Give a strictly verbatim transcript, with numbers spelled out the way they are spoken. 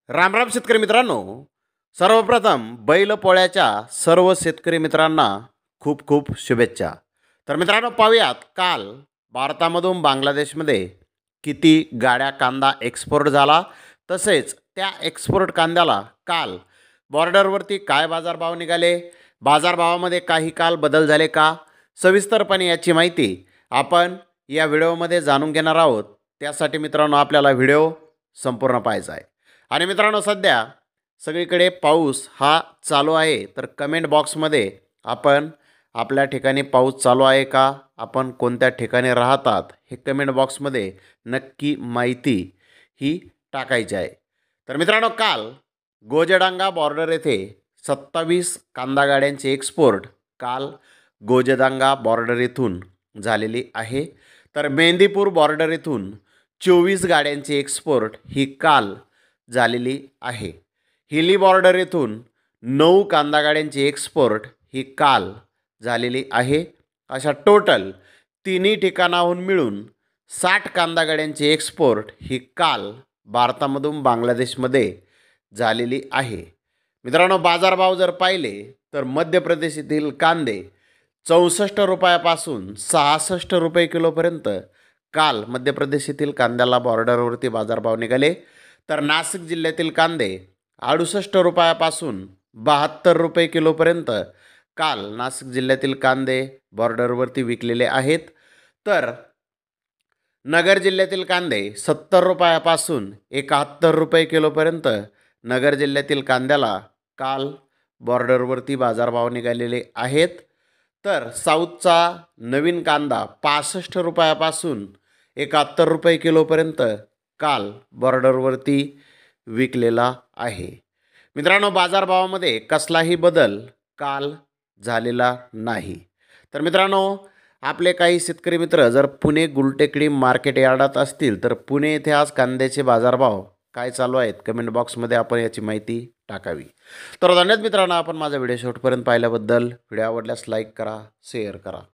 राम राम शेतकरी मित्रांनो, सर्वप्रथम बैलपोळ्याच्या सर्व शेतकरी मित्रांना खूप खूप शुभेच्छा. तर मित्रांनो, पाहूयात काल भारतामधून बांगलादेशमध्ये किती गाड्या कांदा एक्सपोर्ट झाला, तसेच त्या एक्सपोर्ट कांद्याला काल बॉर्डरवरती काय बाजारभाव निघाले, बाजारभावामध्ये काही काल बदल झाले का, सविस्तरपणे याची माहिती आपण या व्हिडिओमध्ये जाणून घेणार आहोत. त्यासाठी मित्रांनो आपल्याला व्हिडिओ संपूर्ण पाहायचा आहे. आणि मित्रांनो, सध्या सगळीकडे पाऊस हा चालू आहे, तर कमेंट बॉक्समध्ये आपण आपल्या ठिकाणी पाऊस चालू आहे का, आपण कोणत्या ठिकाणी राहतात, हे कमेंट बॉक्समध्ये नक्की माहिती ही टाकायची आहे. तर मित्रांनो, काल गोजडांगा बॉर्डर येथे सत्तावीस कांदा गाड्यांचे एक्सपोर्ट काल गोजडांगा बॉर्डर येथून झालेली आहे. तर मेहंदीपूर बॉर्डर येथून चोवीस गाड्यांची एक्सपोर्ट ही काल झालेली आहे. हिली बॉर्डर येथून नऊ कांदा गाड्यांची एक्सपोर्ट ही काल झालेली आहे. अशा टोटल तिन्ही ठिकाणाहून मिळून साठ कांदा गाड्यांची एक्सपोर्ट ही काल भारतामधून बांगलादेशमध्ये झालेली आहे. मित्रांनो, बाजारभाव जर पाहिले तर मध्य प्रदेश येथील कांदे चौसष्ट रुपयापासून सहासष्ट रुपये किलोपर्यंत काल मध्य प्रदेश येथील कांद्याला बॉर्डरवरती बाजारभाव निघाले. तर नाशिक जिल्ह्यातील कांदे अडुसष्ट रुपयापासून बहात्तर रुपये किलोपर्यंत काल नाशिक जिल्ह्यातील कांदे बॉर्डरवरती विकलेले आहेत. तर नगर जिल्ह्यातील कांदे सत्तर रुपयापासून एकाहत्तर रुपये किलोपर्यंत नगर जिल्ह्यातील कांद्याला काल बॉर्डरवरती बाजारभाव निघालेले आहेत. तर साऊथचा नवीन कांदा पासष्ट रुपयापासून एकाहत्तर रुपये किलोपर्यंत काल बॉर्डरवरती विकलेला आहे. मित्रांनो, बाजारभावामध्ये कसलाही बदल काल झालेला नाही. तर मित्रांनो, आपले काही शेतकरी मित्र जर पुणे गुलटेकडी मार्केट यार्डात असतील, तर पुणे येथे आज कांद्याचे बाजारभाव काय चालू आहेत, कमेंट बॉक्समध्ये आपण याची माहिती टाकावी. तर धन्यवाद मित्रांनो, आपण माझा व्हिडिओ शेवटपर्यंत पाहिल्याबद्दल. व्हिडिओ आवडल्यास लाईक करा, शेअर करा.